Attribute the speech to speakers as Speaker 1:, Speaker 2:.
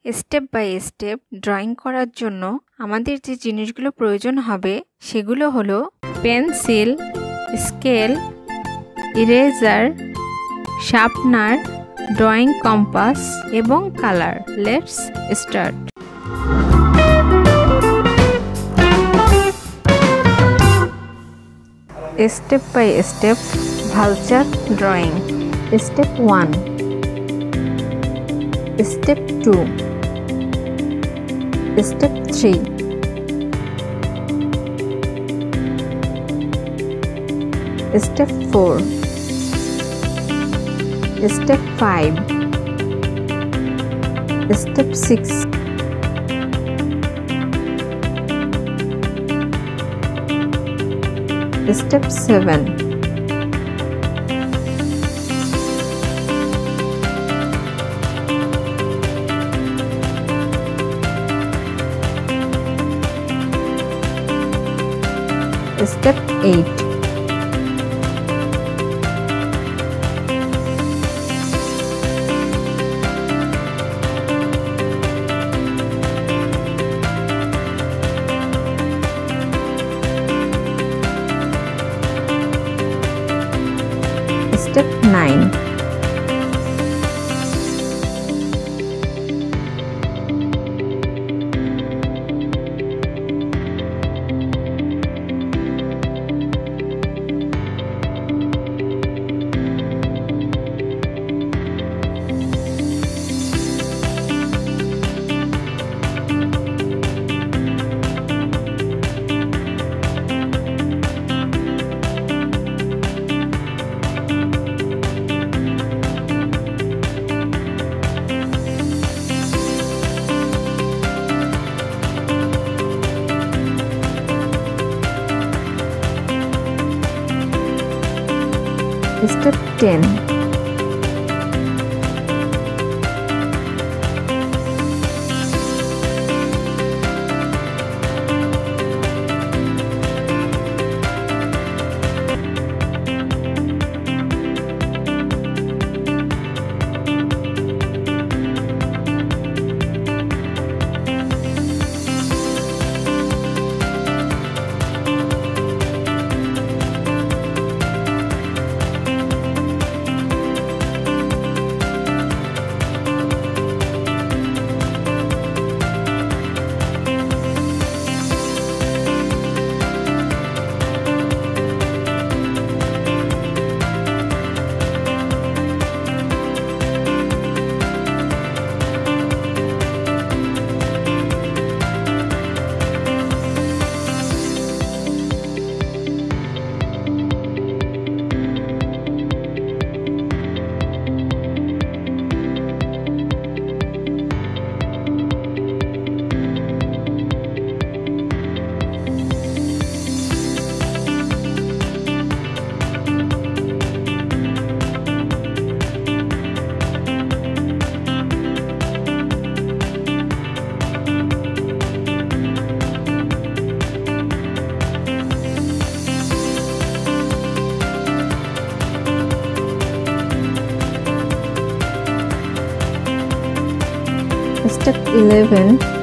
Speaker 1: Step by step drawing করার জন্য আমাদের যে জিনিসগুলো প্রয়োজন হবে সেগুলো হলো pencil, scale, eraser, sharpener, drawing compass এবং colour. Let's start. Step by step vulture drawing. Step 1, Step 2, Step 3, Step 4, Step 5, Step 6, Step 7, Step 8, Step 9, Step 10, Step 11,